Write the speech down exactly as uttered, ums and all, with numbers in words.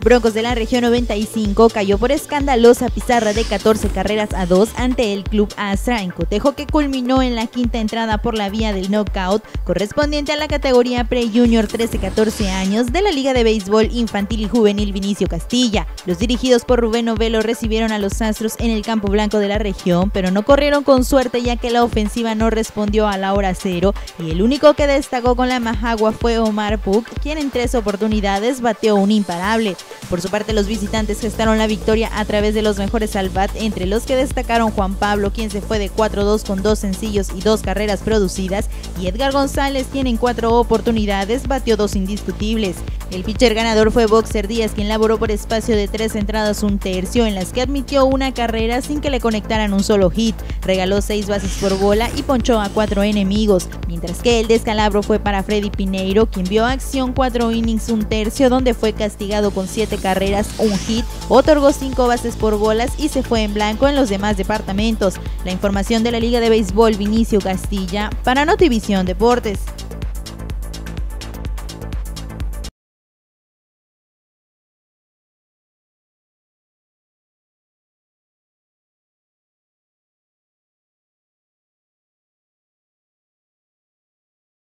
Broncos de la región noventa y cinco cayó por escandalosa pizarra de catorce carreras a dos ante el Club Astra en cotejo que culminó en la quinta entrada por la vía del knockout correspondiente a la categoría pre-junior trece a catorce años de la Liga de Béisbol Infantil y Juvenil Vinicio Castilla. Los dirigidos por Rubén Novelo recibieron a los Astros en el campo blanco de la región, pero no corrieron con suerte ya que la ofensiva no respondió a la hora cero y el único que destacó con la majagua fue Omar Puc, quien en tres oportunidades bateó un imparable. Por su parte, los visitantes gestaron la victoria a través de los mejores al bat, entre los que destacaron Juan Pablo, quien se fue de cuatro dos con dos sencillos y dos carreras producidas, y Edgar González, quien en cuatro oportunidades batió dos indiscutibles. El pitcher ganador fue Boxer Díaz, quien laboró por espacio de tres entradas un tercio, en las que admitió una carrera sin que le conectaran un solo hit, regaló seis bases por bola y ponchó a cuatro enemigos, mientras que el descalabro fue para Freddy Pineiro, quien vio acción cuatro innings un tercio, donde fue castigado con siete carreras, un hit, otorgó cinco bases por bolas y se fue en blanco en los demás departamentos. La información de la Liga de Béisbol Vinicio Castilla para Notivisión Deportes.